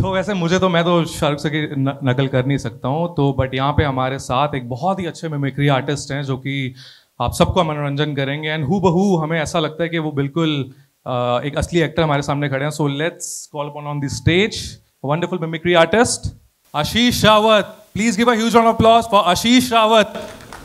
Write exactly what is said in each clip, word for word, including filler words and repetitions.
तो वैसे मुझे तो मैं तो शाहरुख से की न- नकल कर नहीं सकता हूँ, तो बट यहाँ पे हमारे साथ एक बहुत ही अच्छे मिमिक्री आर्टिस्ट हैं जो कि आप सबका मनोरंजन करेंगे, एंड हु बहू हमें ऐसा लगता है कि वो बिल्कुल अ, एक असली एक्टर हमारे सामने खड़े हैं. So let's call upon on the stage wonderful mimicry artist Ashish Rawat. Please give a huge round of applause for Ashish Rawat.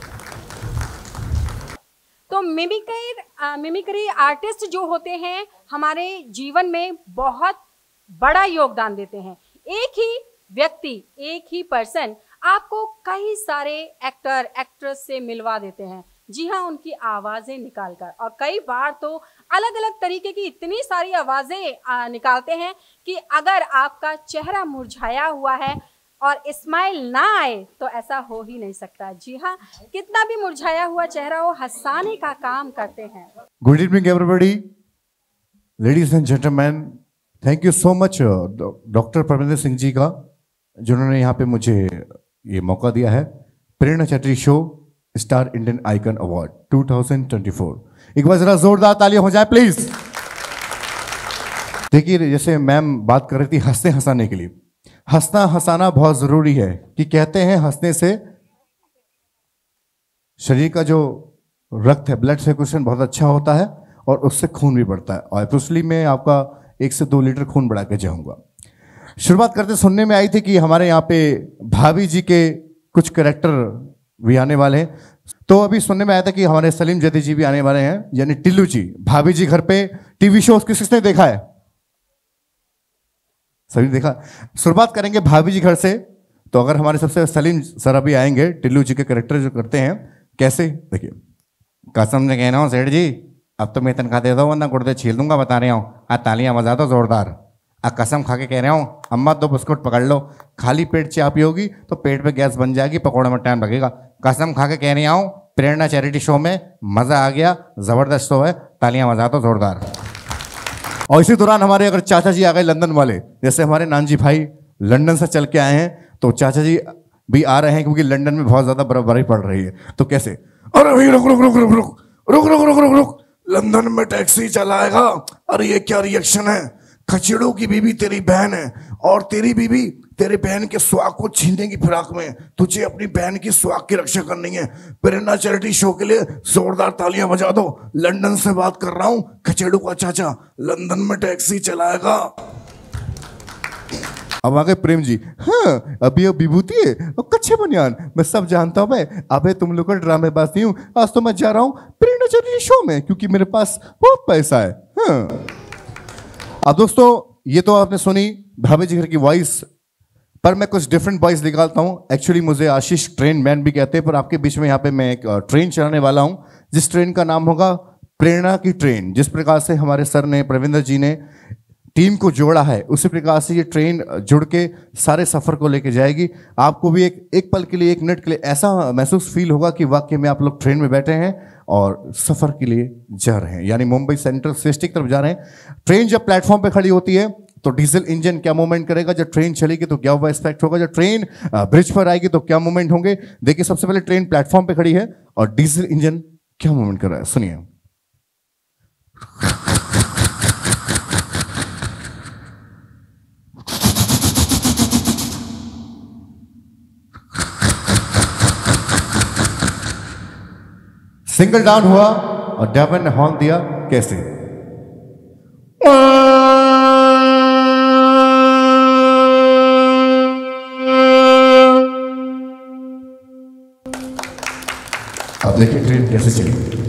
तो मिमिक्री मिमिक्री आर्टिस्ट जो होते हैं हमारे जीवन में बहुत बड़ा योगदान देते हैं. एक ही व्यक्ति, एक ही पर्सन आपको कई सारे एक्टर एक्ट्रेस से मिलवा देते हैं. जी हाँ, उनकी आवाज़ें निकालकर, और कई बार तो अलग अलग तरीके की इतनी सारी आवाज़ें निकालते हैं कि अगर आपका चेहरा मुरझाया हुआ है और स्माइल ना आए तो ऐसा हो ही नहीं सकता. जी हाँ, कितना भी मुरझाया हुआ चेहरा हो, हंसाने का काम करते हैं. Good evening everybody, ladies and gentleman. Thank you so much doctor Parminder Singh ji का, जिन्होंने यहाँ पे मुझे ये मौका दिया है. Prerna Chatterjee show star Indian icon award two thousand twenty four. एक बार जरा जोरदार तालियां हो जाए प्लीज. देखिए, जैसे मैम बात कर रही थी हंसते हंसाने के लिए, हंसना हंसाना बहुत जरूरी है. कि कहते हैं हंसने से शरीर का जो रक्त है, ब्लड सर्कुलेशन बहुत अच्छा होता है और उससे खून भी बढ़ता है. और इसलिए मैं आपका एक से दो लीटर खून बढ़ा के जाऊंगा. शुरुआत करते सुनने में आई थी कि हमारे यहाँ पे भाभी जी के कुछ कैरेक्टर भी आने वाले हैं. तो अभी सुनने में आया था कि हमारे सलीम जदी जी भी आने वाले हैं, यानी टिल्लू जी. भाभी जी घर पे टीवी शो किस किसने देखा है? सभी देखा. शुरुआत करेंगे भाभी जी घर से. तो अगर हमारे सबसे सलीम सर अभी आएंगे, टिल्लू जी के कैरेक्टर जो करते हैं कैसे, देखिए. कसम से कह रहा हूँ सेठ जी, अब तो मैं तनख्वाह दे दो वरना गुर्दे छील दूंगा, बता रहा हूँ. आ तालियां बजा दो जोरदार. आ कसम खा के कह रहा हूँ, अम्मा दो बिस्कुट पकड़ लो. खाली पेट चाय पियोगी तो पेट पे गैस बन जाएगी, पकौड़े में टाइम लगेगा. कसम खा के कह रहा हूँ, प्रेरणा चैरिटी शो में मजा आ गया, जबरदस्त शो है, तालियां बजा दो जोरदार. और इसी दौरान हमारे अगर चाचा जी आ गए लंदन वाले, जैसे हमारे नानजी भाई लंदन से चल के आए हैं, तो चाचा जी भी आ रहे हैं क्योंकि लंदन में बहुत ज्यादा बर्फबारी पड़ रही है. तो कैसे, अरे भाई रुक रुक रुक रुक रुक रुक रुक रुक रुक रुक लंदन में टैक्सी चलाएगा. अरे ये क्या रिएक्शन है? खचेड़ों की बीबी तेरी बहन है और तेरी बीबी तेरे बहन के स्वाग को छीनने की फिराक में. तुझे अपनी बहन की स्वाग की रक्षा करनी है. प्रेरणा चैरिटी शो के लिए जोरदार तालियां बजा दो. लंदन से बात कर रहा हूं, खचेड़ों का चाचा लंदन में टैक्सी चलाएगा. अब आगे प्रेम जी. हाँ, अभी अब विभूति है और कच्चे बनियान, मैं सब जानता हूँ. मैं अबे तुम लोग का ड्रामेबाज नहीं हूँ. आज तो मैं जा रहा हूँ प्रेरणा चैरिटी शो में क्योंकि मेरे पास बहुत पैसा है. हाँ. अब दोस्तों, ये तो आपने सुनी भाभी जी घर की वॉइस, पर मैं कुछ डिफरेंट वॉइस निकालता हूँ. एक्चुअली मुझे आशीष ट्रेन मैन भी कहते हैं, पर आपके बीच में यहाँ पे मैं एक ट्रेन चलाने वाला हूँ, जिस ट्रेन का नाम होगा प्रेरणा की ट्रेन. जिस प्रकार से हमारे सर ने, प्रविंदर जी ने टीम को जोड़ा है, उसी प्रकार से ये ट्रेन जुड़ के सारे सफर को लेके जाएगी. आपको भी एक एक पल के लिए, एक मिनट के लिए ऐसा महसूस फील होगा कि वाकई में आप लोग ट्रेन में बैठे हैं और सफर के लिए जा रहे हैं, यानी मुंबई सेंट्रल स्टेशन की तरफ जा रहे हैं. ट्रेन जब प्लेटफॉर्म पे खड़ी होती है तो डीजल इंजन क्या मूवमेंट करेगा, जब ट्रेन चलेगी तो क्या हुआ इफेक्ट होगा, जब ट्रेन ब्रिज पर आएगी तो क्या मूवमेंट होंगे. देखिए, सबसे पहले ट्रेन प्लेटफॉर्म पे खड़ी है और डीजल इंजन क्या मूवमेंट कर रहा है, सुनिए. सिंगल डाउन हुआ और डेवन ने हॉर्न दिया. कैसे? अब देखिए ट्रेन कैसे चली.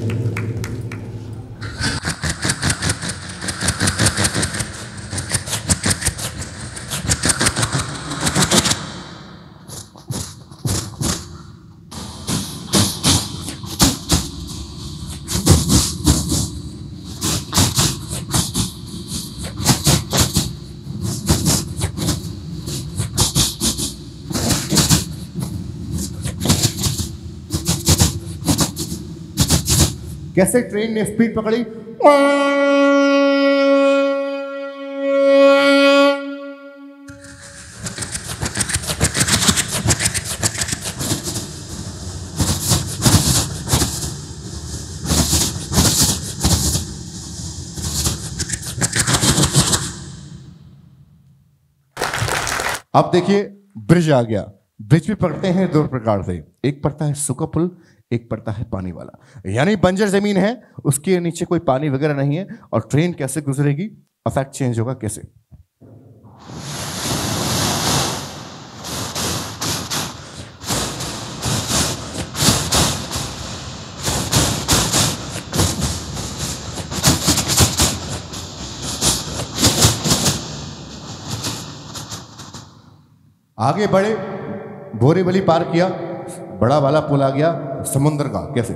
कैसे ट्रेन ने स्पीड पकड़ी. अब देखिए ब्रिज आ गया। ब्रिज भी पड़ते हैं दो प्रकार से, एक पड़ता है सूखा पुल, एक पड़ता है पानी वाला। यानी बंजर जमीन है, उसके नीचे कोई पानी वगैरह नहीं है, और ट्रेन कैसे गुजरेगी, इफेक्ट चेंज होगा कैसे। आगे बढ़े, बोरीवली पार किया, बड़ा वाला पुल आ गया समुद्र का, कैसे।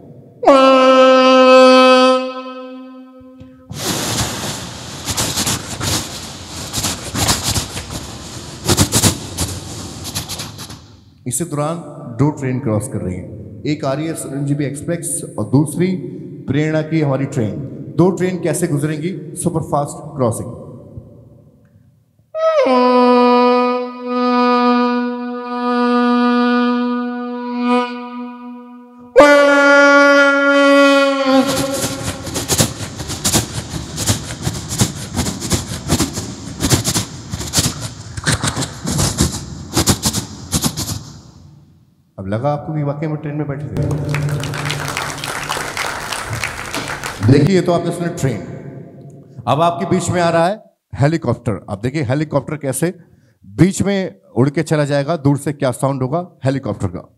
इसी दौरान दो ट्रेन क्रॉस कर रही हैं, एक आ रही है संजीवी एक्सप्रेस और दूसरी प्रेरणा की हमारी ट्रेन। दो ट्रेन कैसे गुजरेंगी, सुपरफास्ट क्रॉसिंग। अब लगा आपको कि वाकई में ट्रेन में बैठे थे। देखिए तो आपने सुना ट्रेन, अब आपके बीच में आ रहा है हेलीकॉप्टर। अब देखिए हेलीकॉप्टर कैसे बीच में उड़ के चला जाएगा, दूर से क्या साउंड होगा हेलीकॉप्टर का।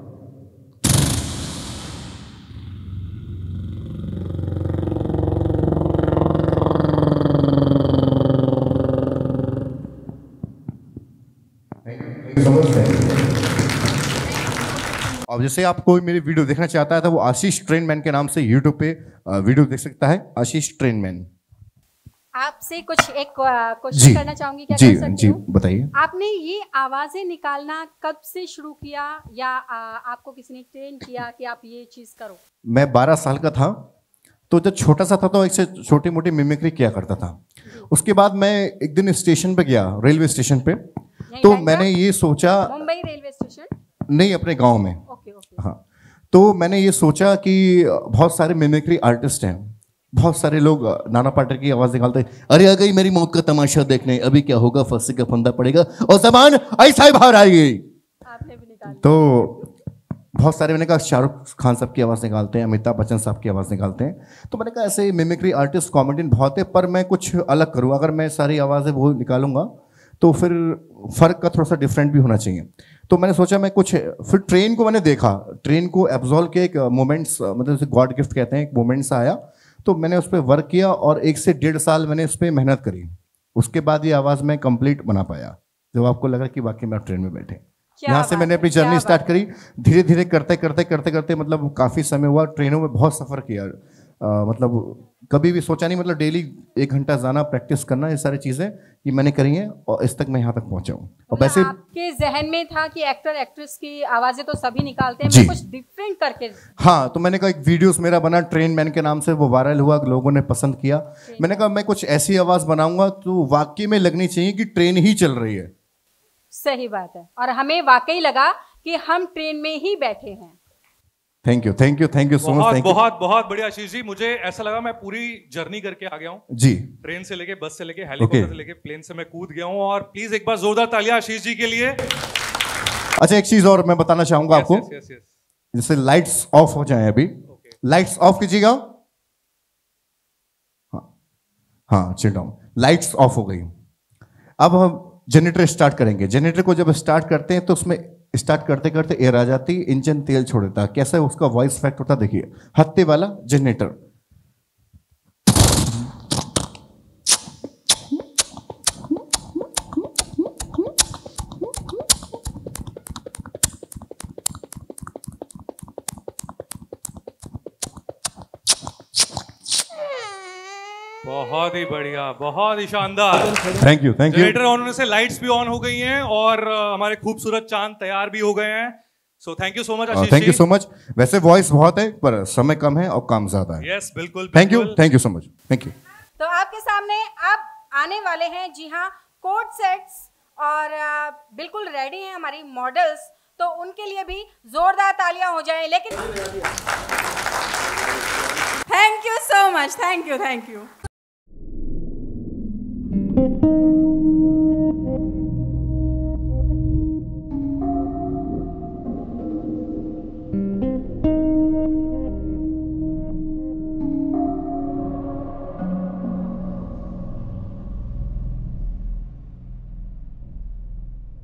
अब जैसे आप कोई मेरी वीडियो देखना चाहता है तो वो आशीष ट्रेन मैन के नाम से यूट्यूब पे वीडियो देख सकता है, आशीष ट्रेन मैन। आपसे कुछ एक क्वेश्चन करना चाहूंगी, क्या जी कर सकती जी हूँ? बताइए। आपने ये आवाजें निकालना कब से शुरू किया, या आ, आपको किसी ने ट्रेन किया कि आप ये चीज करो? मैं बारह साल का था, तो जब छोटा सा था तो एक से छोटी मोटी मिमिक्री किया करता था। उसके बाद मैं एक दिन स्टेशन पे गया, रेलवे स्टेशन पे, तो मैंने ये सोचा, मुंबई रेलवे स्टेशन नहीं अपने गांव में। Okay okay. हाँ, तो मैंने ये सोचा कि बहुत सारे मिमिक्री आर्टिस्ट हैं, बहुत सारे लोग नाना पाटेकर की आवाज निकालते हैं, अरे आ गई मेरी मौत का तमाशा देखने, अभी क्या होगा, फंसे का फंदा पड़ेगा और जबान ऐसा ही बाहर आएगी। आपने भी निकाला? तो बहुत सारे, मैंने कहा शाहरुख खान साहब की आवाज़ निकालते हैं, अमिताभ बच्चन साहब की आवाज़ निकालते हैं, तो मैंने कहा ऐसे मिमिक्री आर्टिस्ट कॉमेडियन बहुत है, पर मैं कुछ अलग करूँ। अगर मैं सारी आवाज़ें वो निकालूंगा तो फिर फ़र्क का थोड़ा सा डिफरेंट भी होना चाहिए। तो मैंने सोचा मैं कुछ, फिर ट्रेन को मैंने देखा, ट्रेन को एब्जॉल्व के एक मोमेंट्स, मतलब उसे गॉड गिफ्ट कहते हैं, एक मोमेंट्स आया, तो मैंने उस पर वर्क किया और एक से डेढ़ साल मैंने उस पर मेहनत करी। उसके बाद ये आवाज़ मैं कंप्लीट बना पाया, जब आपको लगा कि वाकई में आप ट्रेन में बैठे। यहाँ से मैंने अपनी जर्नी स्टार्ट करी, धीरे धीरे करते करते करते करते मतलब काफ़ी समय हुआ, ट्रेनों में बहुत सफ़र किया। आ, मतलब कभी भी सोचा नहीं, मतलब डेली एक घंटा जाना, प्रैक्टिस करना, ये सारी चीज़ें ये मैंने करी हैं और इस तक मैं यहाँ तक पहुँचा हूँ। और वैसे आपके जहन में था कि एक्टर एक्ट्रेस की आवाज़ें तो सभी निकालते हैं, मैं कुछ डिफरेंट करके। हाँ, तो मैंने कहा एक वीडियोस मेरा बना ट्रेन मैन के नाम से, वो वायरल हुआ, लोगों ने पसंद किया। मैंने कहा मैं कुछ ऐसी आवाज़ बनाऊंगा तो वाकई में लगनी चाहिए कि ट्रेन ही चल रही है। सही बात है, और हमें वाकई लगा कि हम ट्रेन में ही बैठे हैं। Thank you thank you thank you so much. बहुत बहुत बहुत बढ़िया आशीष जी, मुझे ऐसा लगा मैं पूरी जर्नी करके आ गया हूँ जी। ट्रेन से लेके, बस से लेके, हेलीकॉप्टर से लेके, प्लेन से मैं कूद गया हूँ। और प्लीज एक बार जोरदार तालियां आशीष जी के लिए। अच्छा, एक चीज और मैं बताना चाहूंगा आपको, जैसे लाइट्स ऑफ हो जाए अभी, लाइट्स ऑफ कीजिएगा। हाँ हाँ, चिल डाउन, लाइट्स ऑफ हो गई। अब हम जनरेटर स्टार्ट करेंगे। जनरेटर को जब स्टार्ट करते हैं तो उसमें स्टार्ट करते करते एयर आ जाती, इंजन तेल छोड़ देता है, कैसा उसका वॉइस इफेक्ट होता है देखिए, हत्ते वाला जनरेटर। बहुत ही बढ़िया, बहुत ही शानदार। Thank you thank you. Generator on होने से लाइट्स भी ऑन हो गई हैं और हमारे खूबसूरत चांद तैयार भी हो गए हैं। So thank you so much Ashish ji. Thank you so much. वैसे वॉइस बहुत है पर समय कम है और काम ज्यादा है। यस बिल्कुल। Thank you thank you so much. Thank you. तो आपके सामने अब आने वाले हैं, जी हाँ, कोड सेट्स, और बिल्कुल रेडी हैं हमारी मॉडल्स, तो उनके लिए भी जोरदार तालियां हो जाएं। लेकिन thank you so much, thank you thank you.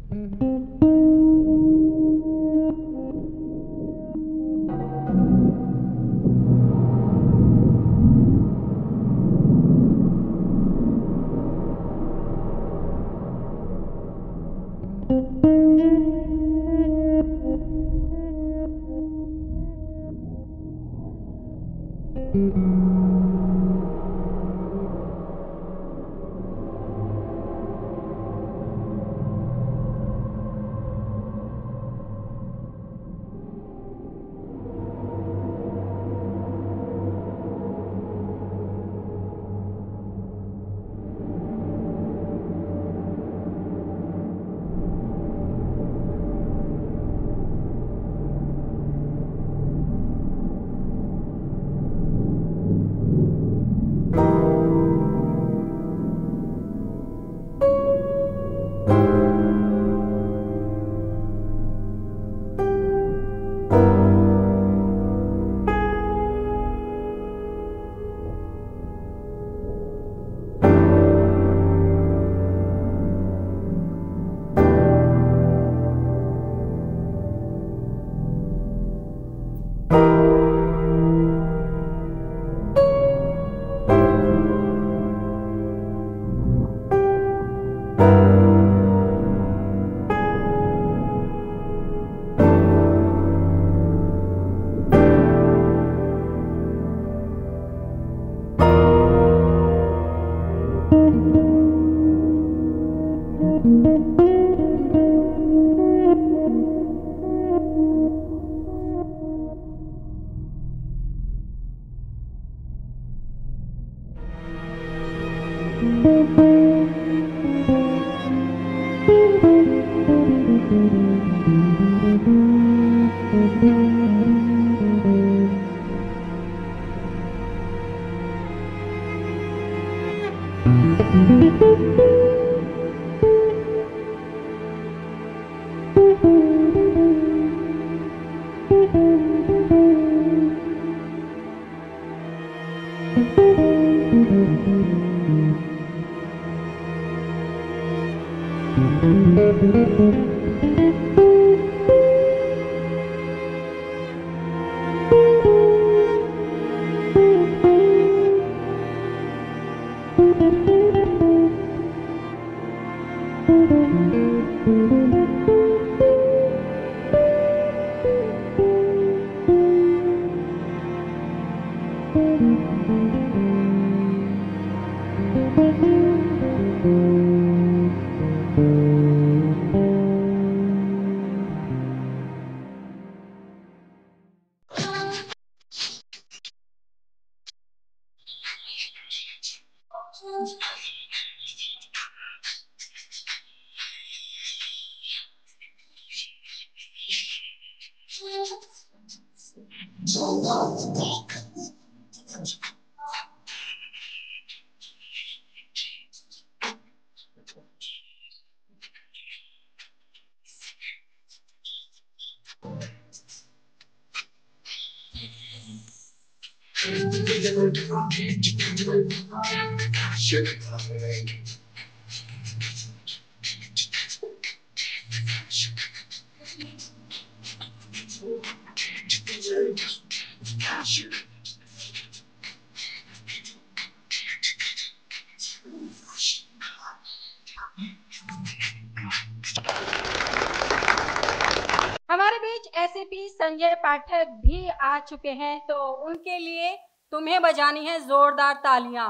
हमारे बीच एसएपी संजय पाठक भी आ चुके हैं, तो उनके लिए तुम्हें बजानी है जोरदार तालियां।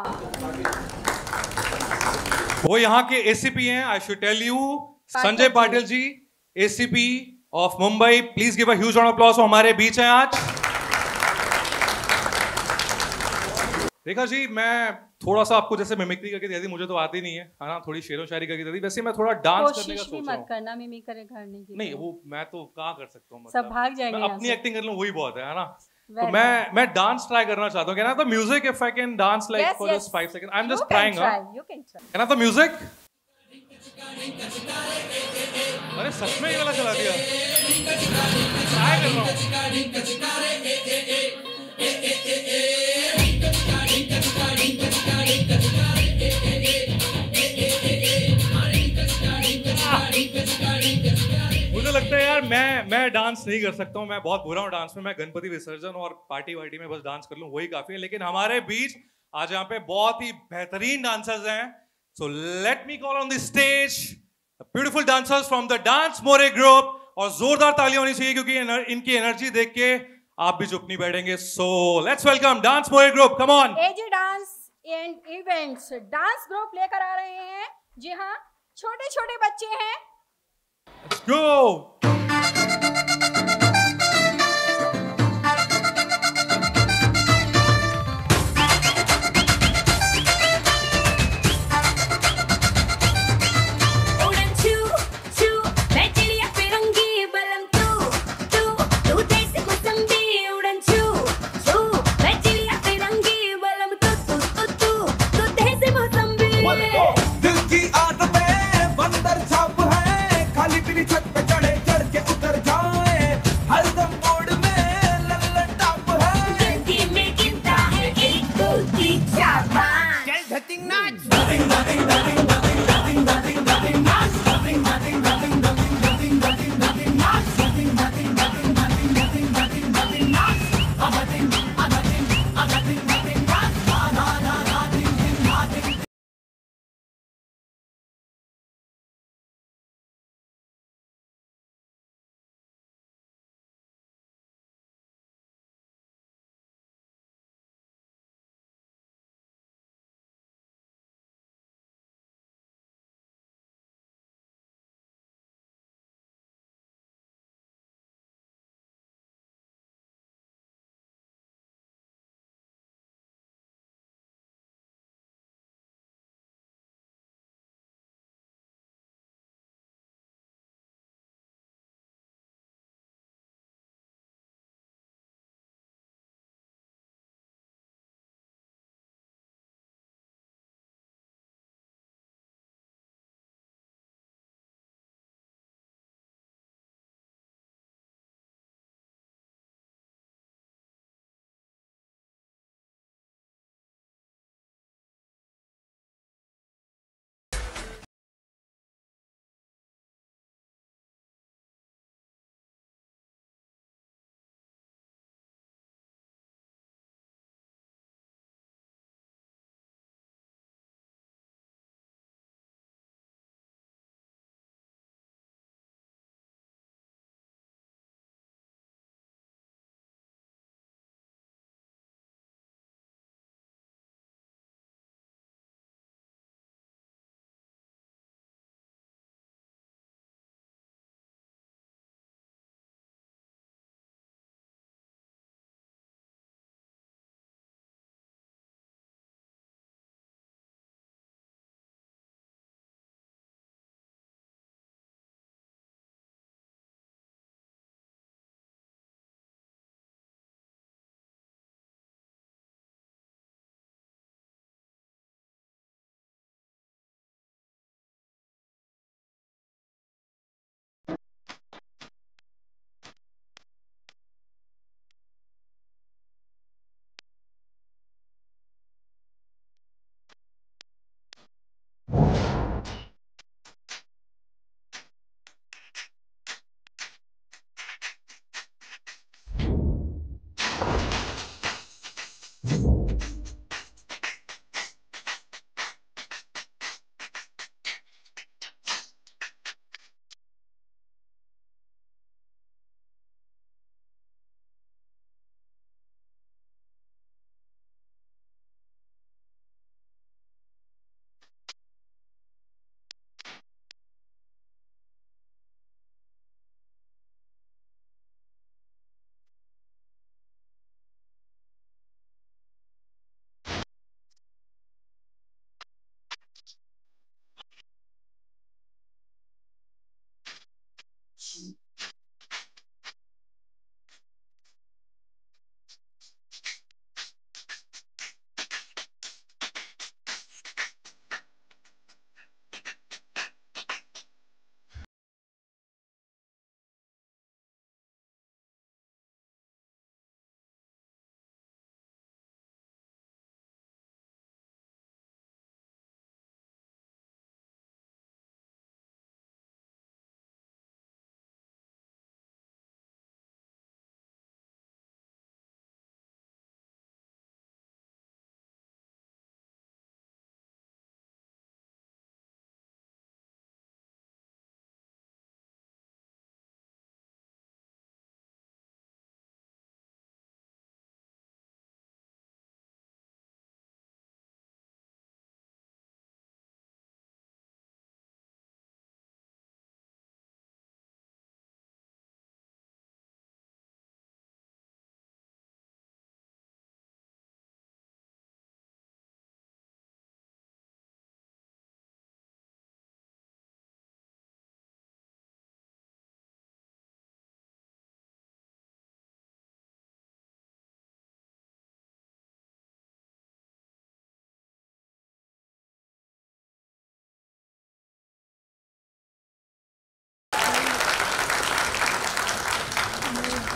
वो यहाँ के एसीपी हैं, I should tell you, Sanjay Patil ji, ACP of Mumbai. Please give a huge round of applause. हमारे बीच हैं आज। देखा जी, मैं थोड़ा सा आपको जैसे मिमिक्री करके दे दी, मुझे तो आती नहीं है, है ना, थोड़ी शेरो शायरी करके दे दी। वैसे मैं थोड़ा डांस करने का सोच रहा हूँ। मत करना मिमिक करे करने की। नहीं, वो मैं तो कहाँ कर सकता हूँ, सब भाग जाएंगे। मैं अपनी एक्टिंग कर लूँ वही बहुत है, है ना। तो मैं मैं डांस ट्राई करना चाहता हूँ। Can I the music if I can dance like for just five second? I am just trying. You can try. Can I the music? अरे सच में ये वाला चला दिया। ट्राई कर रहा हूँ। बोलते हैं यार मैं मैं डांस नहीं कर सकता हूँ, मैं बहुत बुरा हूँ डांस में, मैं गणपति विसर्जन और पार्टी वार्टी में बस डांस कर लूँ वही काफी है। लेकिन हमारे बीच आज यहाँ पे बहुत ही बेहतरीन डांसर्स हैं। So let me call on the stage beautiful dancers from the dance more group. और जोरदार तालियां होनी चाहिए क्योंकि एनर, इनकी एनर्जी देख के आप भी चुप नहीं बैठेंगे। So let's welcome dance more group, come on. AG dance and events dance group लेकर आ रहे हैं, जी हाँ, छोटे छोटे बच्चे हैं। Let's go. दिल की आदतें बंदर छाप है, खाली पीली छत पे चढ़े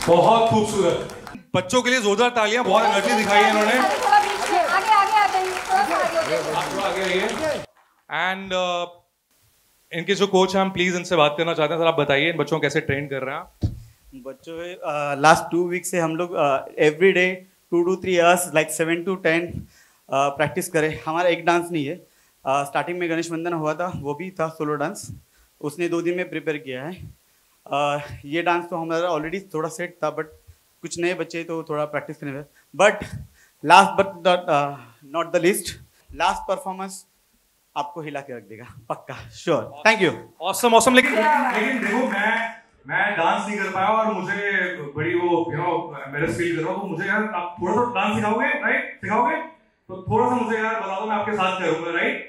बहुत खूबसूरत। बच्चों के लिए जोरदार तालियां, बहुत एनर्जी दिखाई है इन्होंने। आगे आगे आ जाइए, थोड़ा सा आगे आप थोड़ा आगे आइए। एंड इनके जो कोच हैं, हम प्लीज इनसे बात करना चाहते हैं। सर आप बताइए इन बच्चों को कैसे ट्रेन कर रहे हैं आप? बच्चों लास्ट टू वीक से हम लोग every day two to three hours like seven to ten practice करें। हमारा एक डांस नहीं है। स्टार्टिंग uh, में गणेश वंदन हुआ था, वो भी था सोलो डांस, उसने दो दिन में प्रिपेयर किया है। uh, ये डांस तो हमारा ऑलरेडी थोड़ा सेट था, बट कुछ नए बच्चे तो थोड़ा प्रैक्टिस करने में। But last but not the least, last performance आपको हिला के रख देगा पक्का, sure. Thank you. Awesome awesome. लेकिन लेकिन देखो मैं मैं डांस नहीं कर पाया और मुझे बड़ी वो यू नो एम्बैरेस फील कर रहा हूँ। तो मुझे यार आप थोड़ा सा डांस सिखाओगे, राइट? सिखाओगे तो थोड़ा सा मुझे यार बता दो, मैं आपके साथ करूंगा, राइट?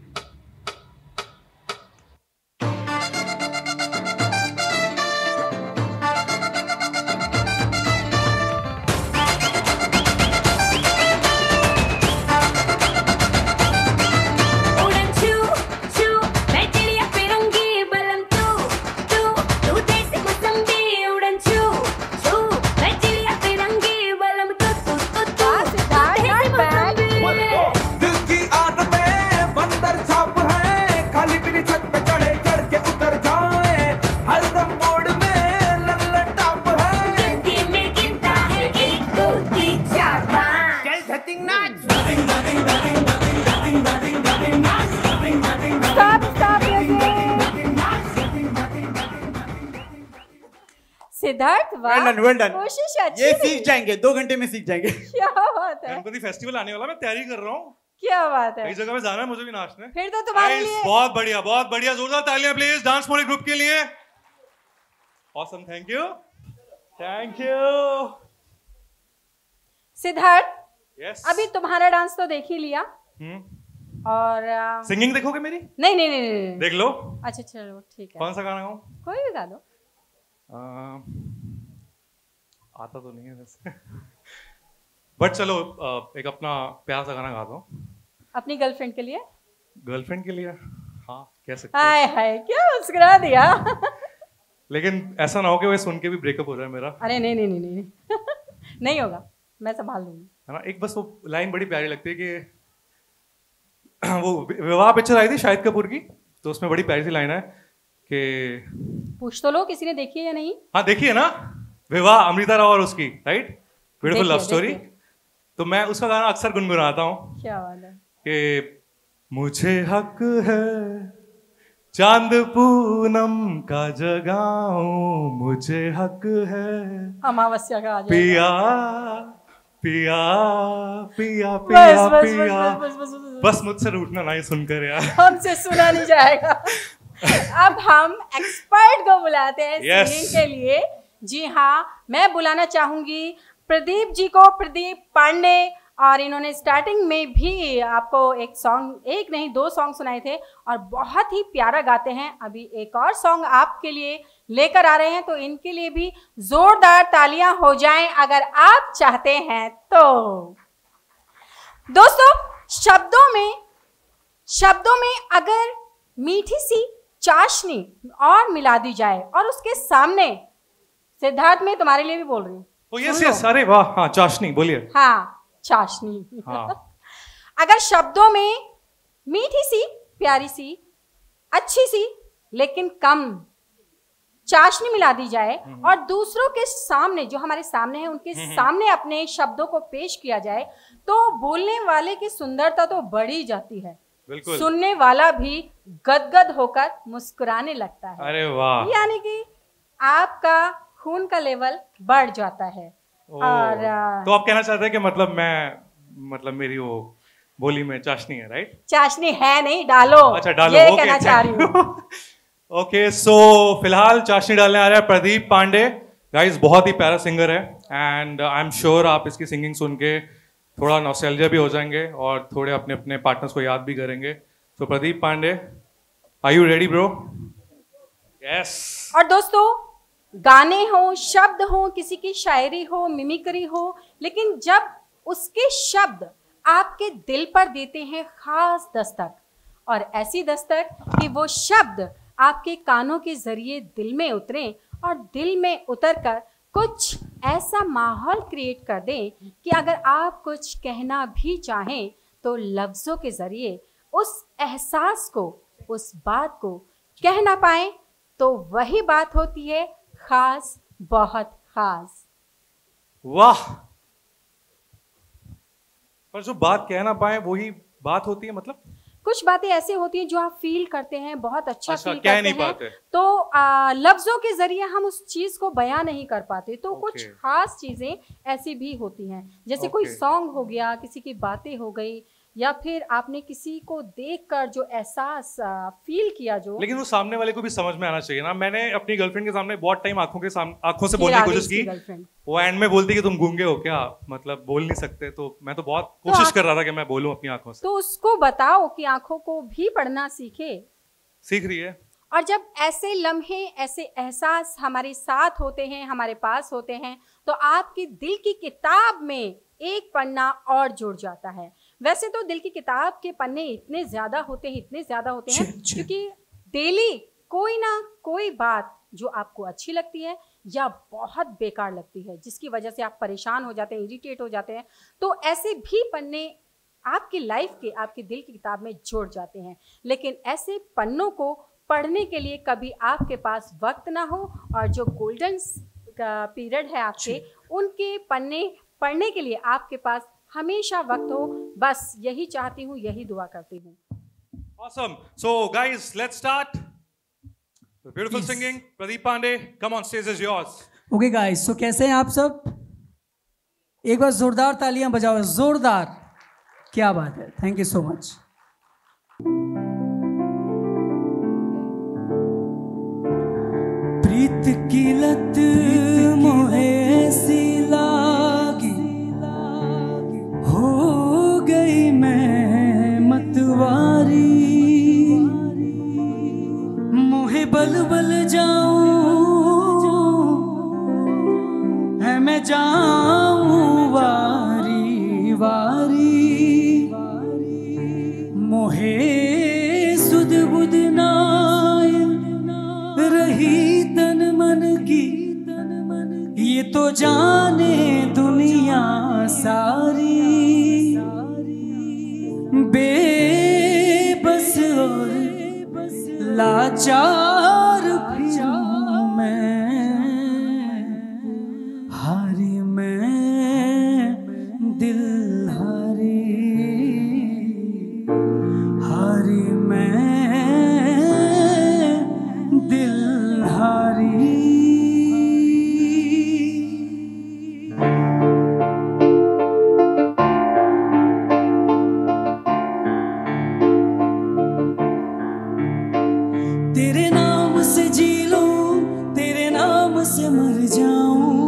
सिद्धार्थ, वाह, कोशिश अच्छी। ये सीख जाएंगे, दो घंटे में सीख जाएंगे। क्या बात है। गणपति फेस्टिवल आने वाला, मैं तैयारी कर रहा हूँ। क्या बात है। कई जगह में जाना है मुझे भी नाचने। फिर तो तुम्हारे लिए बहुत बढ़िया, बहुत बढ़िया। जोरदार तालियां प्लीज डांस मोनी ग्रुप के लिए। Awesome, thank you, thank you. Siddharth, yes. अभी तुम्हारा डांस तो देख ही लिया। हम्म। और सिंगिंग देखोगे मेरी? नहीं नहीं नहीं, नहीं। देख लो। अच्छा चलो ठीक है। कौन सा गाना गाऊं? कोई भी गा दो। आ, आता तो नहीं है वैसे बट चलो एक अपना प्यार सा गाना गा दो। अपनी गर्लफ्रेंड के लिए? गर्लफ्रेंड के लिए हाँ कह सकते हैं। हाय हाय, क्या मुस्कुरा दिया। लेकिन ऐसा ना हो कि वो सुन के भी ब्रेकअप हो जाए मेरा। अरे नहीं नहीं नहीं नहीं नहीं होगा, मैं संभाल लूंगी, है ना। एक बस वो लाइन बड़ी प्यारी लगती है कि वो विवाह पिक्चर आई थी शाहिद कपूर की, तो उसमें बड़ी प्यारी सी लाइन है कि पूछ तो लो किसी ने देखी है या नहीं। हाँ देखी है ना, विवाह अमृता राव और उसकी, राइट, ब्यूटीफुल लव स्टोरी। तो मैं उसका गाना अक्सर गुनगुनाता हूँ। क्या बात है। कि मुझे हक है चांद पूनम का जगाऊं, मुझे हक है अमावस्या का आ पिया पिया पिया पिया बस, पिया। बस, बस, बस, बस, बस, बस मुझसे रूठना ना ये सुनकर यार, हमसे सुना नहीं जाएगा। अब हम एक्सपर्ट को बुलाते हैं yes. सिंगिंग के लिए। जी हाँ, मैं बुलाना चाहूंगी प्रदीप जी को, प्रदीप पांडे। और इन्होंने स्टार्टिंग में भी आपको एक सॉन्ग, एक नहीं दो सॉन्ग सुनाए थे और बहुत ही प्यारा गाते हैं। अभी एक और सॉन्ग आपके लिए लेकर आ रहे हैं, तो इनके लिए भी जोरदार तालियां हो जाएं अगर आप चाहते हैं तो। दोस्तों, शब्दों में शब्दों में अगर मीठी सी चाशनी और मिला दी जाए और उसके सामने, सिद्धार्थ मैं तुम्हारे लिए भी बोल रही हूँ। ओ यस यस, अरे वाह, हाँ चाशनी बोलिए। हाँ चाशनी। हाँ। अगर शब्दों में मीठी सी, प्यारी सी, अच्छी सी लेकिन कम चाशनी मिला दी जाए और दूसरों के सामने, जो हमारे सामने है उनके सामने अपने शब्दों को पेश किया जाए, तो बोलने वाले की सुंदरता तो बढ़ी जाती है, सुनने वाला भी गदगद होकर मुस्कुराने लगता है। अरे वाह। यानी कि आपका खून का लेवल बढ़ जाता है। और तो आप कहना चाहते हैं कि मतलब मैं, मतलब मेरी वो बोली में चाशनी है, राइट? चाशनी है नहीं, डालो। अच्छा डालो, ये ओके, कहना चाह रही हूँ। ओके, सो फिलहाल चाशनी डालने आ रहा है प्रदीप पांडे। गाइस बहुत ही प्यारा सिंगर है एंड आई एम श्योर आप इसकी सिंगिंग सुन के थोड़ा नॉस्टैल्जिया भी हो जाएंगे और थोड़े अपने अपने पार्टनर्स को याद भी करेंगे। सो Pradeep Pandey, are you ready bro? Yes. और दोस्तों, गाने हो, शब्द हो, किसी की शायरी हो, मिमिक्री हो, लेकिन जब उसके शब्द आपके दिल पर देते हैं खास दस्तक, और ऐसी दस्तक कि वो शब्द आपके कानों के जरिए दिल में उतरे और दिल में उतरकर कुछ ऐसा माहौल क्रिएट कर दें कि अगर आप कुछ कहना भी चाहें तो लफ्ज़ों के ज़रिए उस एहसास को, उस बात को कह ना पाएं, तो वही बात होती है ख़ास, बहुत ख़ास। वाह! पर जो बात कह ना पाए वही बात होती है, मतलब कुछ बातें ऐसी होती हैं जो आप फील करते हैं, बहुत अच्छा, अच्छा फील कह करते नहीं हैं, पाते। तो आ, लफ्जों के जरिए हम उस चीज को बयां नहीं कर पाते। तो Okay. कुछ खास चीजें ऐसी भी होती हैं, जैसे कोई Okay. सॉन्ग हो गया, किसी की बातें हो गई, या फिर आपने किसी को देखकर जो एहसास फील किया, जो लेकिन वो सामने वाले को भी समझ में आना चाहिए ना। मैंने अपनी गर्लफ्रेंड के सामने बहुत टाइम आंखों के सामने आंखों से फिर बोलने की आगे कोशिश इसकी की, गर्लफ्रेंड। वो एंड में बोलती कि तुम गूंगे हो क्या, मतलब बोल नहीं सकते। तो मैं तो बहुत कोशिश आप- कर रहा था कि मैं बोलूं अपनी आंखों से। तो उसको बताओ कि आंखों को भी पढ़ना सीखे। सीख रही है। और जब ऐसे लम्हे, ऐसे एहसास हमारे साथ होते हैं, हमारे पास होते हैं, तो आपकी दिल की किताब में एक पन्ना और जुड़ जाता है। वैसे तो दिल की किताब के पन्ने इतने ज़्यादा होते हैं, इतने ज़्यादा होते हैं, क्योंकि डेली कोई ना कोई बात जो आपको अच्छी लगती है या बहुत बेकार लगती है, जिसकी वजह से आप परेशान हो जाते हैं, इरिटेट हो जाते हैं, तो ऐसे भी पन्ने आपकी लाइफ के, आपकी दिल की किताब में जुड़ जाते हैं। लेकिन ऐसे पन्नों को पढ़ने के लिए कभी आपके पास वक्त ना हो, और जो गोल्डन पीरियड है आपके, उनके पन्ने पढ़ने के लिए आपके पास हमेशा वक्त हो। बस यही चाहती हूँ, यही दुआ करती हूँ। Awesome. So guys, let's start. The beautiful Yes. singing. Pradeep Pandey, come on, stage is yours. Okay guys, so कैसे हैं आप सब? एक बार जोरदार तालियां बजाओ, जोरदार। क्या बात है, थैंक यू सो मच। प्रीत की लत मोहे ऐसी लागी, हो गई मैं मतवारी, मोहे बल बल जाऊं है मैं जाऊं वारी वारी, मोहे सुध बुध नाय रही तन मन की, ये तो जाने दुनिया सारी, बेबस और लाचार फिरूं मैं, हारी मैं दिल हारी, हारी मैं दिल हारी। तेरे नाम से जी लूं, तेरे नाम से मर जाऊं,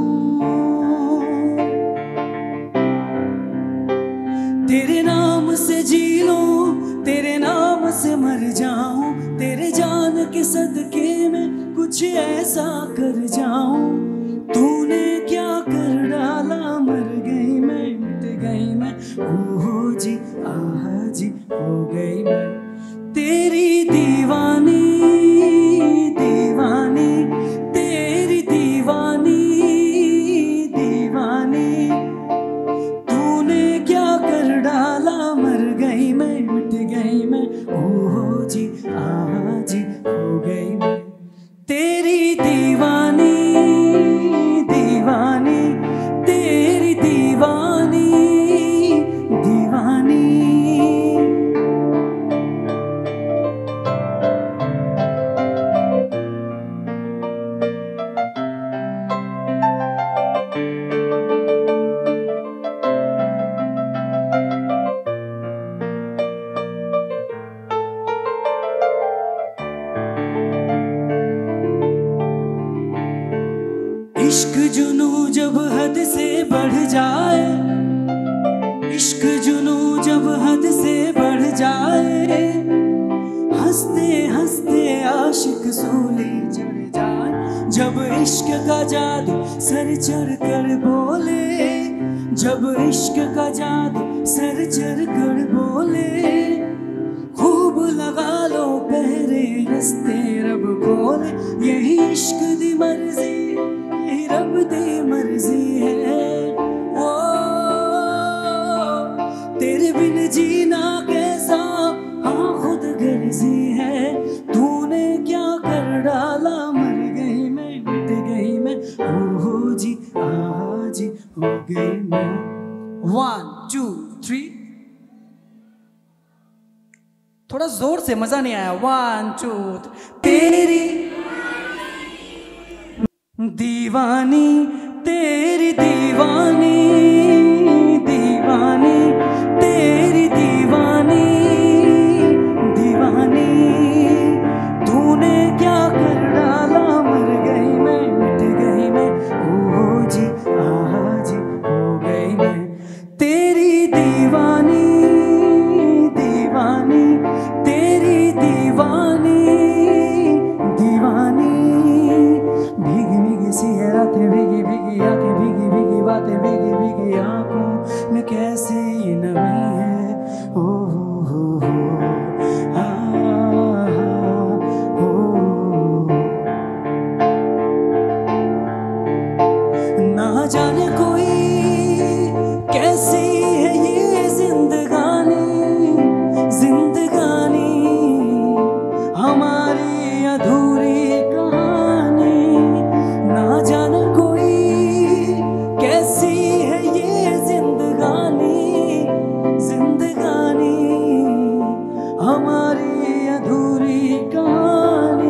तेरे नाम से जी लूं, तेरे नाम से मर जाऊं, तेरे जान के सदके में कुछ ऐसा कर जाऊं, तूने क्या कर डाला, मर गई मैं, मिट गई मैं, ओ जी आह जी हो गई मैं, तेरी दीवानी दीवानी, तेरी दीवानी दीवानी, तूने क्या कर डाला, मर गई मैं, मिट गई मैं, ओ जी आह जी हो गई मैं, तेरी दीवानी दीवानी, तेरी दीवानी दीवानी। इश्क जुनू जब हद से बढ़ जाए, इश्क जुनू जब हद से बढ़ जाए, हंसते हंसते आशिक सूली चढ़ जाए, जब इश्क का जादू सर चढ़ कर बोले, जब इश्क का जादू सर चढ़ कर बोले, खूब लगा लो पहरे रस्ते रब खोले, यही इश्क दी मर्जी रब दी थोड़ा जोर से, मजा नहीं आया। वन टू, तेरी दीवानी, तेरी दीवानी, दीवानी, तेरी दीवानी, दीवानी, तूने क्या कर डाला, मर गई मैं, मिट गई मैं, ओ जी आहा जी, हो गई मैं तेरी दीवानी, दीवानी, तेरी दीवानी, दीवानी, भीगी भीगी सी है रातें, भीगी भीगी आंखें, भीगी भीगी बातें, भीगी भीगी आंखों में कैसी नमी है, ओ हो हो हो, आ, हो, ना जाने कोई कैसी है ये जिंदगानी, जिंदगानी, हमारी अधूरी कहानी, ना जाने कोई कैसी है ये जिंदगानी, जिंदगानी, हमारी अधूरी कहानी।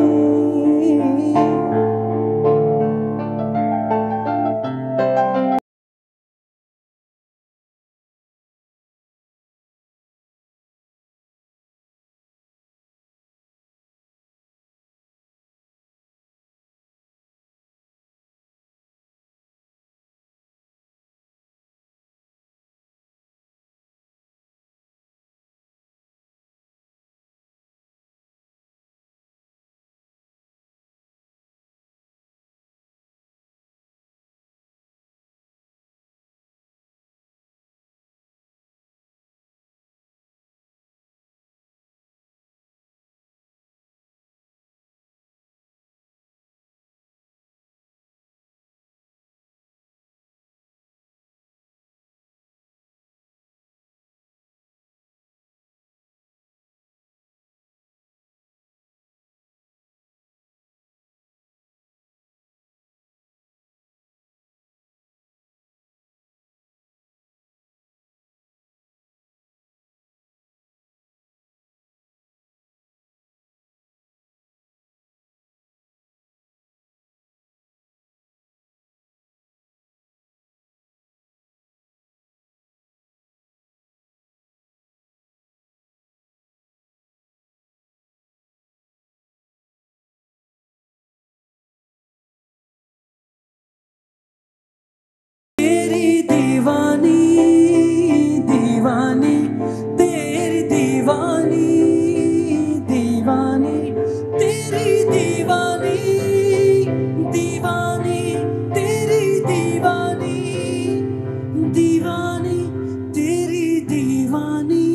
तेरी दीवानी, दीवानी, तेरी दीवानी, दीवानी, तेरी दीवानी, दीवानी, तेरी दीवानी, दीवानी, तेरी दीवानी,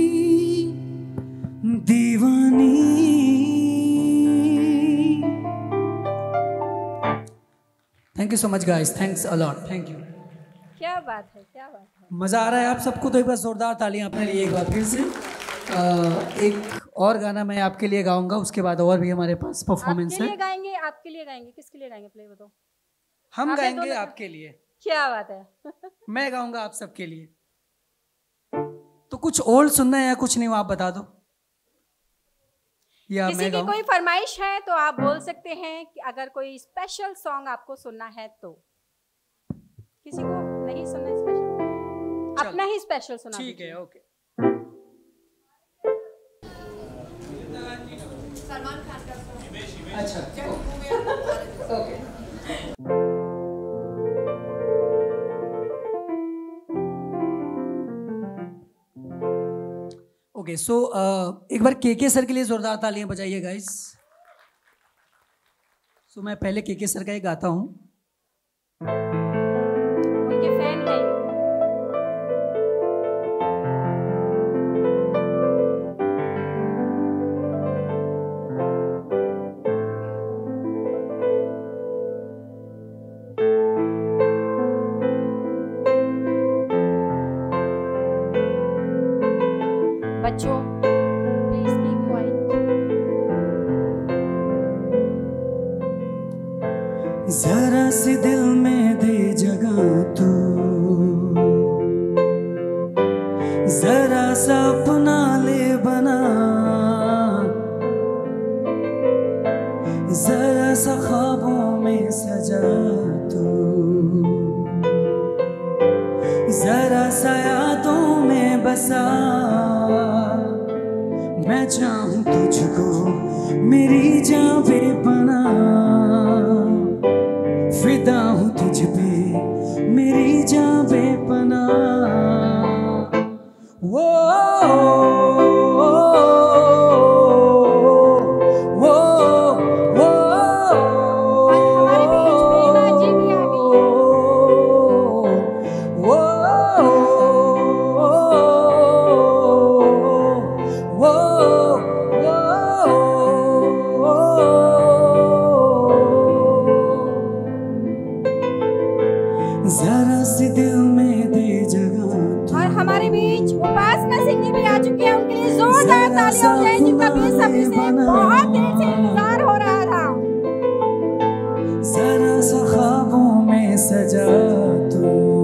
दीवानी। Thank you so much guys, thanks a lot, thank you. क्या बात है, क्या बात है। मज़ा आ रहा है आप सबको, तो एक बार जोरदार तालियां अपने लिए एक बार फिर से। आ, एक और गाना मैं आपके लिए गाऊंगा, उसके बाद और भी हमारे पास परफॉर्मेंस आपके है। लिए गाएंगे, आपके लिए गाएंगे, किसके लिए गाएंगे, प्ले बताओ। हम आपने गाएंगे दोनों- आपके लिए, क्या बात है। मैं गाऊंगा आप सबके लिए। तो कुछ ओल्ड सुनना है या कुछ नहीं, वो आप बता दो, या किसी मैं की गाऊं? कोई फरमाइश है तो आप बोल सकते हैं कि अगर कोई स्पेशल सॉन्ग आपको सुनना है तो। किसी को नहीं सुनना स्पेशल, अपना ही स्पेशल सुना ठीक दीजिए। है, ओके। सलमान खान का song। अच्छा, ओके। ओके, सो एक बार केके सर के लिए जोरदार तालियां बजाइए गाइस। सो मैं पहले केके सर का ही गाता हूँ। उनके फैन है ये। बच्चों प्लीज कीप क्वाइट। जरा सी दिल में दे जगह तू, जरा सा अपना ले बना, जरा सा ख्वाबों में सजा तू, जरा सा यादों में बसा। मैं चाहूं तुझको मेरी जान बेपनाह, फिदा हूं तुझ पे मेरी जान बेपनाह। वो जरा सी दिल में दे जगह। और हमारे बीच उपासना सिंह जी भी आ चुके हैं, उनके लिए जोरदार तालियां हो जाए, जिनका बेसब्री से बहुत देर से इंतजार हो रहा था। जरा सा ख्वाबों में सजा तू,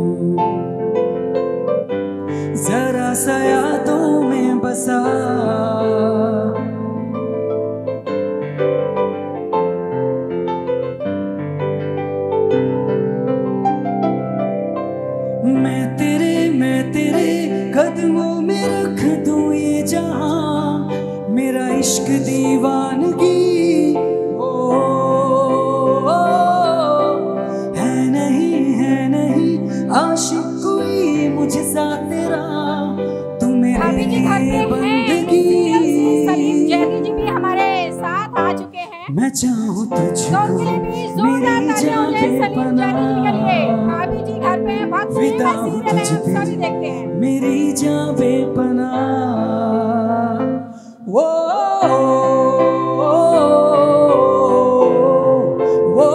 जरा सा यादों में बसा। मैं तेरे मैं तेरे कदमों में रख दूं ये जहां, मेरा इश्क दीवानगी ओ, ओ, है नहीं है नहीं आशिक कोई मुझसा तेरा, तू भाभी जी घर मेरे पे हैं, बंदगी। सलीम जैदी जी भी हमारे साथ आ चुके हैं, मैं चाहूं तो तुझको उनके लिए भी जोरदार मेरी तालियां हो जान जाए सलीम जैदी जी के लिए। बेपनाह, भाभी जी घर पे हैं, बहुत फिदा फेमस हूं सीरियल है, तुझ हम पे सभी देखते हैं। मेरी जान बेपनाह। वो वो वो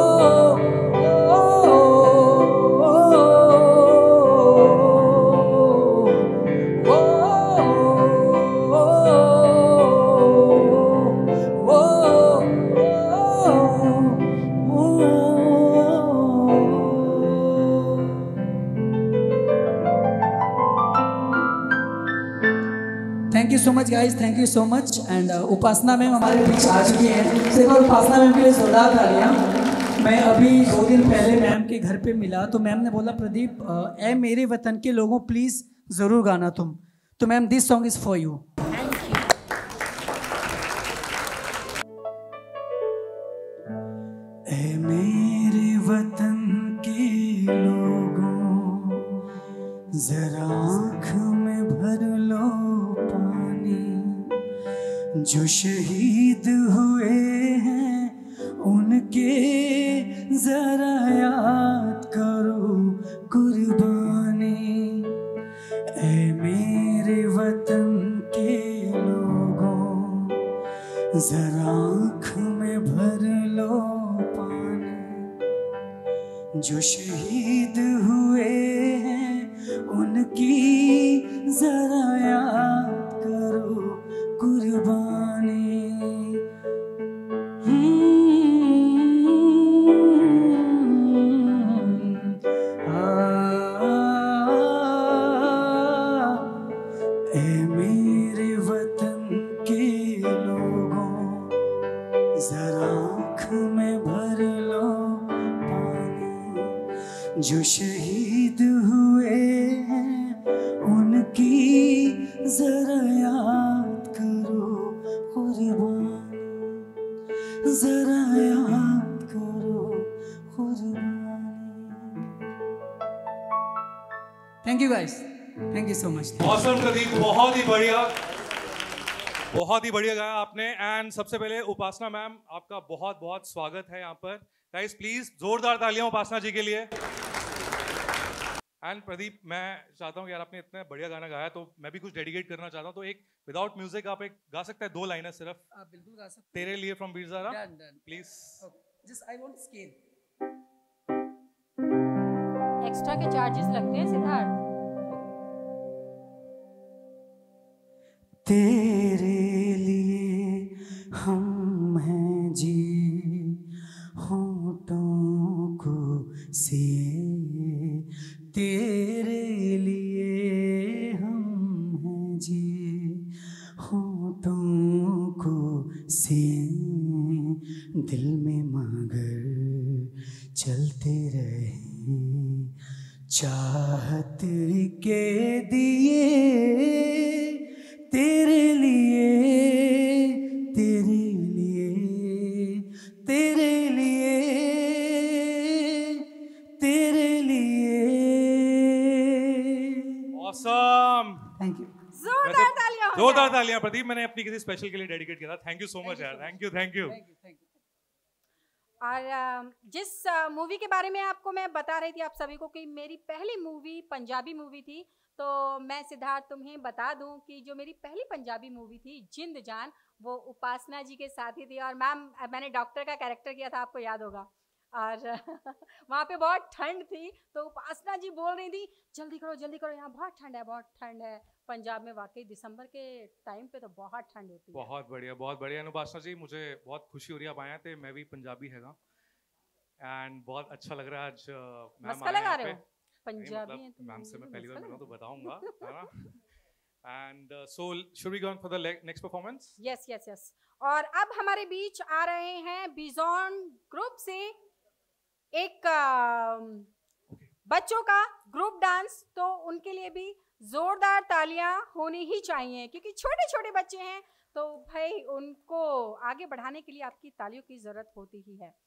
thank you so much guys, thank you so much. And Upasana ma'am हमारे बीच आ चुकी है, सिर्फ और उपासना मैम के लिए जोरदार तालियां। मैं अभी दो दिन पहले मैम के घर पे मिला तो मैम ने बोला प्रदीप अ, ए मेरे वतन के लोगों प्लीज़ ज़रूर गाना तुम। तो ma'am this song is for you. ए मेरे वतन के लोगों जरा आँख में भर लो पानी, जो शहीद हुए हैं उनके जरा याद करो कुर्बानी। ए मेरे वतन के लोगों जरा आँख में भर लो पानी, जो शहीद हुए हैं उनकी जरा याद करो कुर्बानी। हम्म, आ, ए मेरे वतन के लोगों जरा आँख में भर लो पानी, जो शहीद हुए हैं उनकी जरा याद करो कुर्बानी, जरा याद करो कुर्बानी। Thank you guys, thank you so much. Awesome Pradeep, बहुत ही बढ़िया, बहुत ही बढ़िया गाया आपने। एंड सबसे पहले उपासना मैम, आपका बहुत बहुत स्वागत है यहाँ पर। गाइस प्लीज जोरदार तालियां उपासना जी के लिए। एंड प्रदीप, मैं चाहता हूँ कि यार आपने इतना बढ़िया गाना गाया तो मैं भी कुछ डेडिकेट करना चाहता हूँ, तो एक विदाउट म्यूजिक आप एक गा सकते हैं, दो लाइनें सिर्फ। आप बिल्कुल गा सकते तेरे लिए फ्रॉम वीर ज़ारा, हैं। Done please. Just I want scale. Extra के चार्जेस लगते हैं सिद्धार्थ। तेरे लिए हम हैं जी होठों को सिए, तेरे लिए हम हैं जी होठों को सिए, दिल में मगर चलते रहे चाहत के दिए तेरे लिए तेरे लिए तेरे लिए तेरे लिए। Awesome, thank you. जोरदार तालियां हो जोरदार जाए। तालियां प्रदीप, मैंने अपनी किसी स्पेशल के लिए डेडिकेट किया था। थैंक यू सो मच यार, थैंक यू थैंक यू। और अ, जिस मूवी के बारे में आपको मैं बता रही थी आप सभी को कि मेरी पहली मूवी पंजाबी मूवी थी, तो मैं सिद्धार्थ तुम्हें बता दूं कि जो मेरी पहली पंजाबी मूवी थी जिंद जान, वो उपासना जी के साथ ही थी। और मैम मैंने डॉक्टर का कैरेक्टर किया था, आपको याद होगा। और वहाँ पे बहुत ठंड थी, तो उपासना जी बोल रही थी जल्दी करो जल्दी करो, यहाँ बहुत ठंड है बहुत ठंड है। पंजाब में वाकई दिसंबर के टाइम पे तो बहुत ठंड होती है। बहुत बढ़िया बहुत बढ़िया उपासना जी, मुझे बहुत खुशी हो रही है आप आए थे। मैं भी पंजाबी हैगा एंड बहुत अच्छा लग रहा है आज मैम मस्का लगा रहे हो, पे। नहीं, पंजाबी मतलब हैं तो मैम से मैं मुझे पहली बार मस्का मिला तो लगा। बताऊंगा, है ना। And so should we go on for the next performance? Yes yes yes. और अब हमारे बीच आ रहे हैं बिजॉन ग्रुप से एक अ, बच्चों का ग्रुप डांस, तो उनके लिए भी जोरदार तालियां होनी ही चाहिए क्योंकि छोटे छोटे बच्चे हैं, तो भाई उनको आगे बढ़ाने के लिए आपकी तालियों की जरूरत होती ही है।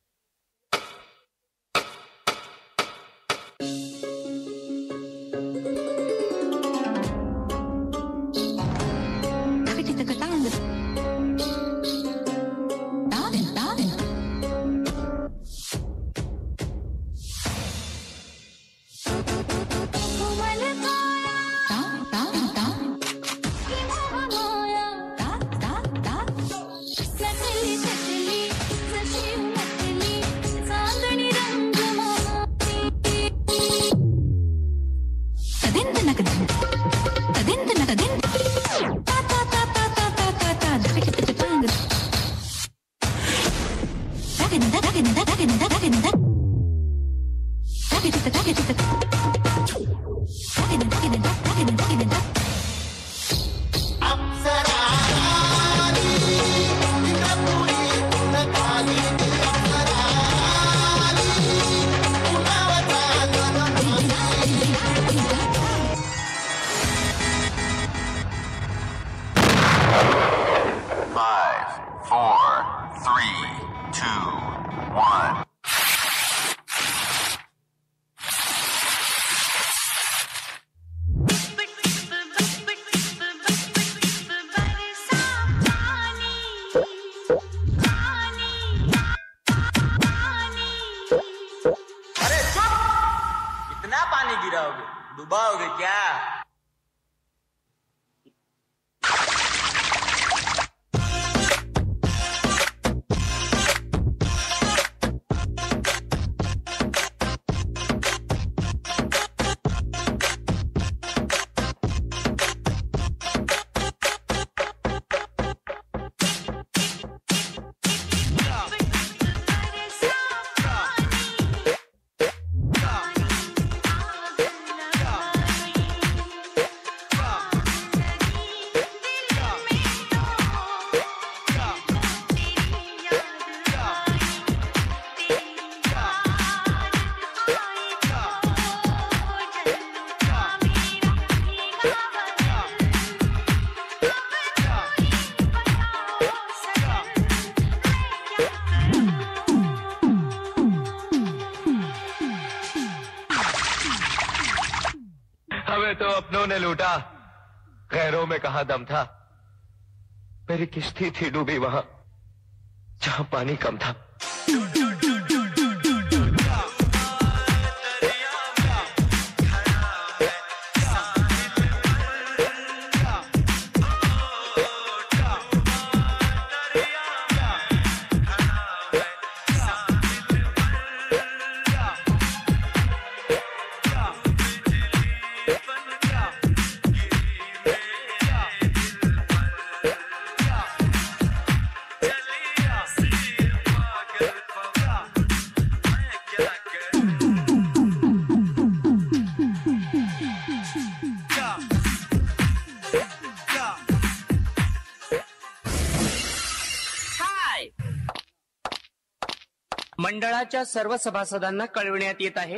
डुबाओगे क्या? तो अपनों ने लूटा, गैरों में कहा दम था। मेरी किश्ती थी डूबी वहां जहां पानी कम था। मंडळाच्या सर्व सभासदांना कळविण्यात येत आहे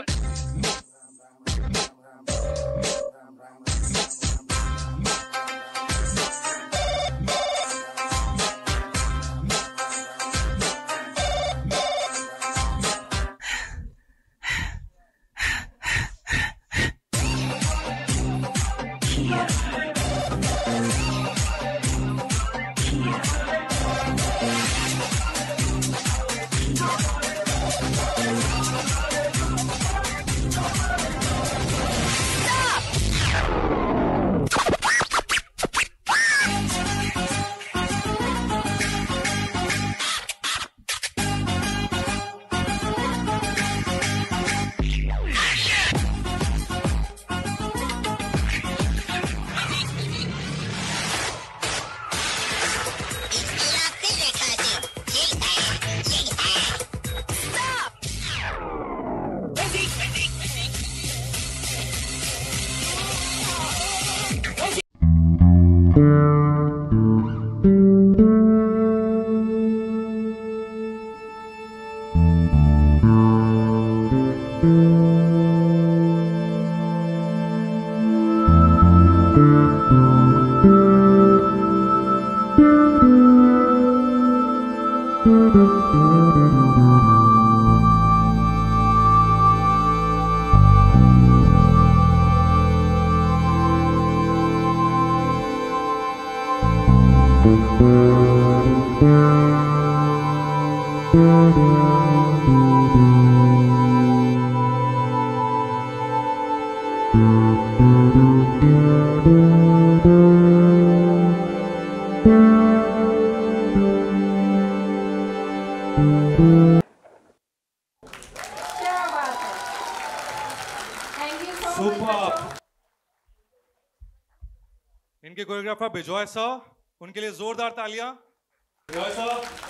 इनके कोरियोग्राफर बिजॉय सर, उनके लिए जोरदार तालियां। Bijoy sir,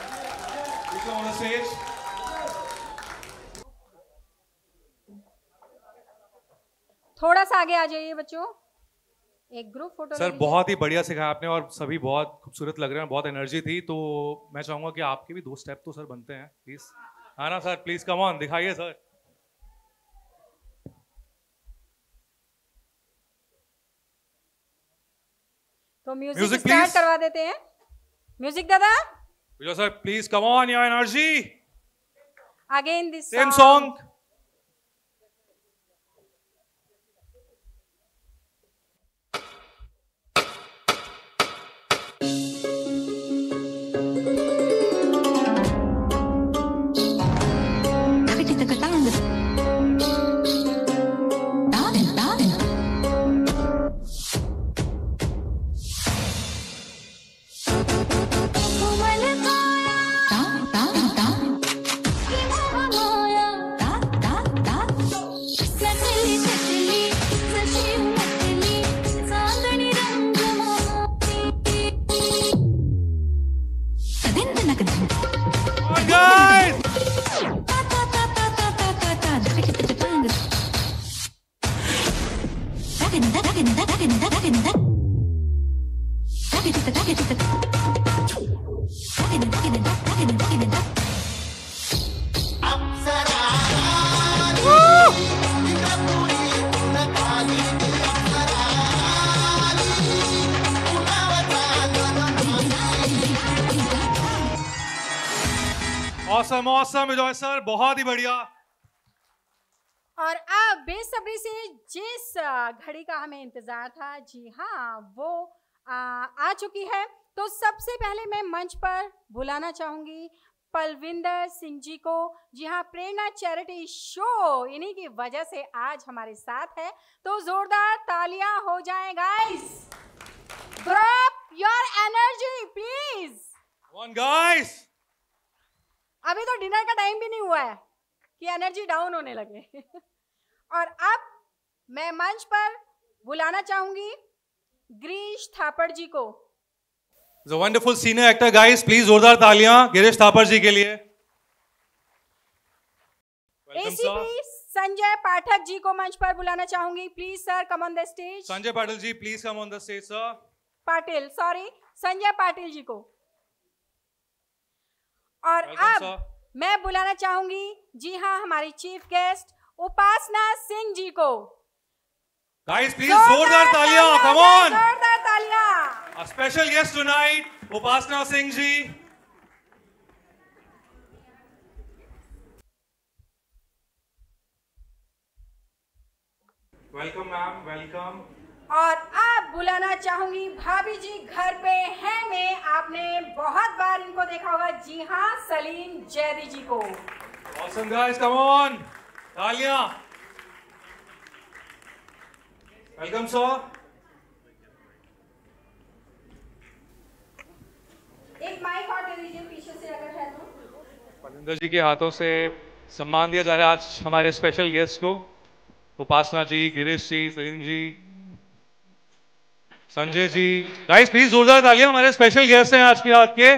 please come on the stage। थोड़ा सा आगे आ जाइए बच्चों, एक ग्रुप फोटो। सर बहुत ही बढ़िया सिखाया आपने और सभी बहुत खूबसूरत लग रहे हैं, बहुत एनर्जी थी। तो मैं चाहूंगा कि आपके भी दो स्टेप तो सर बनते हैं, प्लीज। हाँ ना सर, प्लीज कम ऑन, दिखाइए सर। तो म्यूजिक स्टार्ट करवा देते हैं। म्यूजिक दादा। Vijay sir please come on, your energy. Again this same song. Awesome awesome Vijay sir, बहुत ही बढ़िया। और अब बेसब्री से जिस घड़ी का हमें इंतजार था, जी हाँ वो आ, आ चुकी है। तो सबसे पहले मैं मंच पर बुलाना चाहूंगी पलविंदर सिंह जी को। जी हाँ, प्रेरणा चैरिटी शो इन्हीं की वजह से आज हमारे साथ है, तो जोरदार तालियां हो जाएं guys. Drop your energy please. One guys, अभी तो डिनर का टाइम भी नहीं हुआ है कि एनर्जी डाउन होने लगे। और अब मैं मंच पर बुलाना चाहूंगी गिरीश थापड़ जी को। The wonderful senior actor guys, please जोरदार तालियां गिरीश थापड़ जी के लिए। एसीपी संजय पाठक जी को मंच पर बुलाना चाहूंगी। Please sir come on the stage. Sanjay Patil ji please come on the stage sir. Patil, sorry, Sanjay Patil ji को। और Welcome, अब sir. मैं बुलाना चाहूंगी जी हाँ हमारी चीफ गेस्ट उपासना सिंह जी को। Guys, please जोरदार तालियां, come on! जोरदार तालियां। A special guest tonight, Upasana Singh ji. Welcome ma'am, welcome. और अब बुलाना चाहूंगी भाभी जी घर पे हैं में, आपने बहुत बार इनको देखा होगा, जी हाँ सलीम जैदी जी को। Awesome guys, come on! तालियां। Welcome sir. एक माइक और दे दीजिए पीछे से अगर है तो। पलिंदर जी के हाथों से सम्मान दिया जा रहा है आज हमारे स्पेशल गेस्ट को, उपासना जी, गिरीश जी, सलीम जी, संजय जी। गाइस प्लीज जोरदार तालियां, हमारे स्पेशल गेस्ट हैं आज की रात के।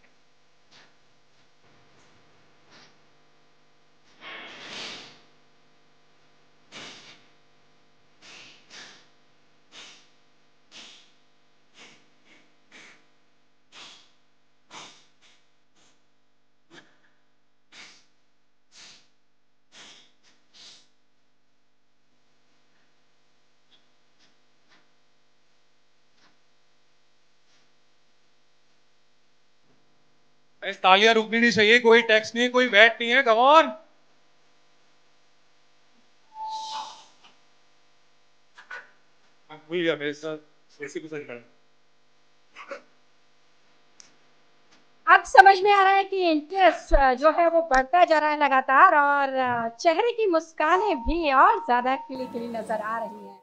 तालियां रुकनी नहीं चाहिए, कोई टैक्स नहीं है, कोई वैट नहीं है, कम ऑन। भूल गया मेरे साथ ऐसी कुछ करना। अब समझ में आ रहा है कि इंटरेस्ट जो है वो बढ़ता जा रहा है लगातार, और चेहरे की मुस्कानें भी और ज्यादा खिली खिली नजर आ रही हैं।